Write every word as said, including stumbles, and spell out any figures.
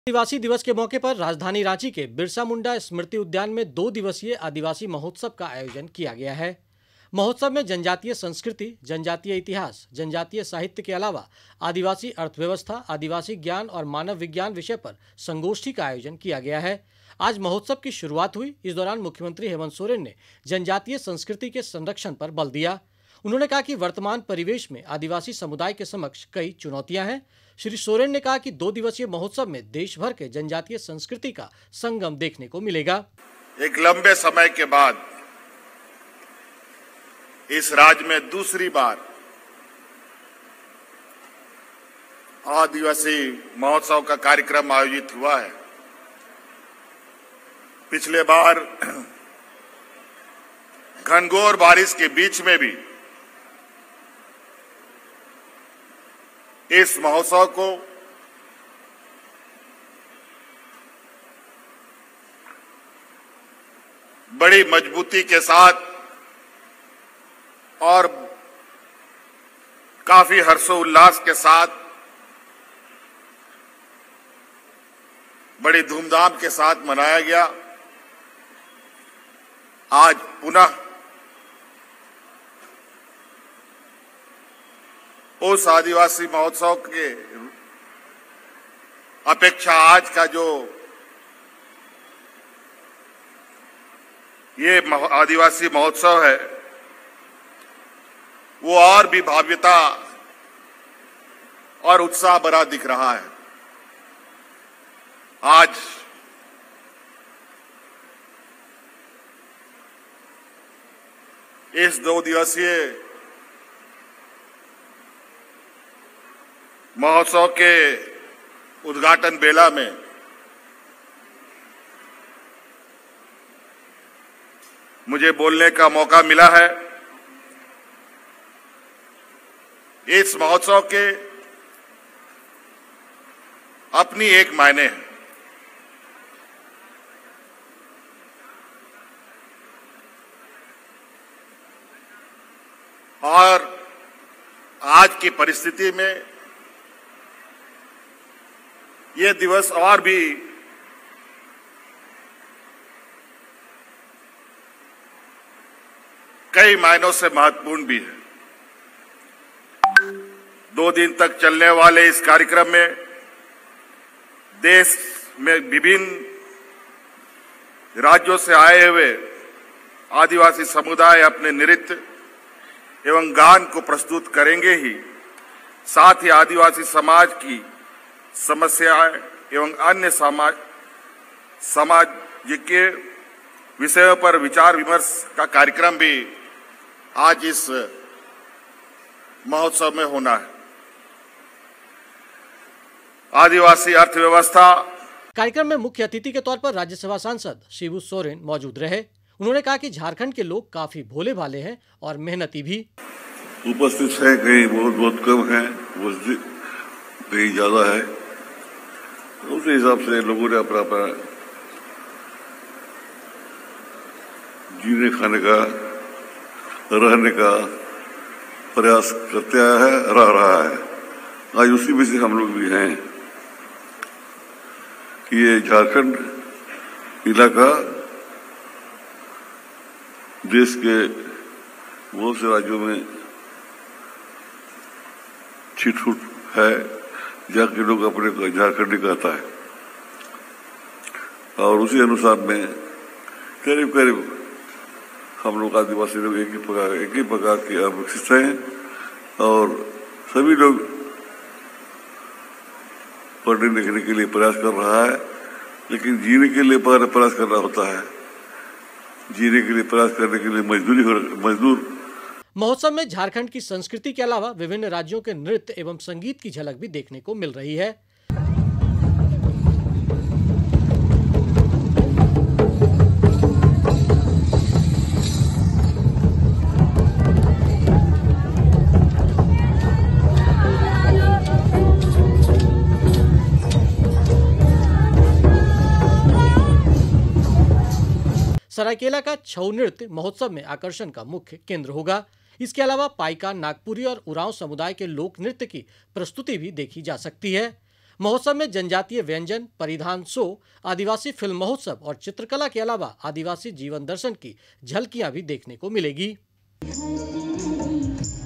आदिवासी दिवस के मौके पर राजधानी रांची के बिरसा मुंडा स्मृति उद्यान में दो दिवसीय आदिवासी महोत्सव का आयोजन किया गया है। महोत्सव में जनजातीय संस्कृति, जनजातीय इतिहास, जनजातीय साहित्य के अलावा आदिवासी अर्थव्यवस्था, आदिवासी ज्ञान और मानव विज्ञान विषय पर संगोष्ठी का आयोजन किया गया है। आज महोत्सव की शुरुआत हुई। इस दौरान मुख्यमंत्री हेमंत सोरेन ने जनजातीय संस्कृति के संरक्षण पर बल दिया। उन्होंने कहा कि वर्तमान परिवेश में आदिवासी समुदाय के समक्ष कई चुनौतियां हैं। श्री सोरेन ने कहा कि दो दिवसीय महोत्सव में देश भर के जनजातीय संस्कृति का संगम देखने को मिलेगा। एक लंबे समय के बाद इस राज्य में दूसरी बार आदिवासी महोत्सव का कार्यक्रम आयोजित हुआ है। पिछले बार घनघोर बारिश के बीच में भी इस महोत्सव को बड़ी मजबूती के साथ और काफी हर्षोल्लास के साथ, बड़ी धूमधाम के साथ मनाया गया। आज पुनः उस आदिवासी महोत्सव के अपेक्षा आज का जो ये आदिवासी महोत्सव है वो और भी भव्यता और उत्साह भरा दिख रहा है। आज इस दो दिवसीय महोत्सव के उद्घाटन बेला में मुझे बोलने का मौका मिला है। इस महोत्सव के अपनी एक मायने है। और आज की परिस्थिति में ये दिवस और भी कई मायनों से महत्वपूर्ण भी है। दो दिन तक चलने वाले इस कार्यक्रम में देश में विभिन्न राज्यों से आए हुए आदिवासी समुदाय अपने नृत्य एवं गान को प्रस्तुत करेंगे ही, साथ ही आदिवासी समाज की समस्याएं एवं अन्य समाज सामाजिक विषयों पर विचार विमर्श का कार्यक्रम भी आज इस महोत्सव में होना है। आदिवासी अर्थव्यवस्था कार्यक्रम में मुख्य अतिथि के तौर पर राज्यसभा सांसद शिबू सोरेन मौजूद रहे। उन्होंने कहा कि झारखंड के लोग काफी भोले भाले हैं और मेहनती भी। उपस्थित है, कहीं बहुत बहुत कम है, कहीं ज्यादा है। उस हिसाब से लोगों ने अपना अपना जीने खाने का, रहने का प्रयास करते आया है, रह रहा है। आज उसी में से हम लोग भी हैं कि ये झारखंड इलाका देश के बहुत से राज्यों में छिटफुट है, जहाँ के लोग अपने को झारखंडी कहता है। और उसी अनुसार में करीब करीब हम लोग आदिवासी लोग एक ही प्रकार एक ही प्रकार के अविकसित हैं और सभी लोग पढ़ने लिखने के लिए प्रयास कर रहा है, लेकिन जीने के लिए प्रयास करना होता है। जीने के लिए प्रयास करने के लिए मजदूरी मजदूर महोत्सव में झारखंड की संस्कृति के अलावा विभिन्न राज्यों के नृत्य एवं संगीत की झलक भी देखने को मिल रही है। सरायकेला का छऊ नृत्य महोत्सव में आकर्षण का मुख्य केंद्र होगा। इसके अलावा पाइका, नागपुरी और उरांव समुदाय के लोक नृत्य की प्रस्तुति भी देखी जा सकती है। महोत्सव में जनजातीय व्यंजन, परिधान शो, आदिवासी फिल्म महोत्सव और चित्रकला के अलावा आदिवासी जीवन दर्शन की झलकियां भी देखने को मिलेगी।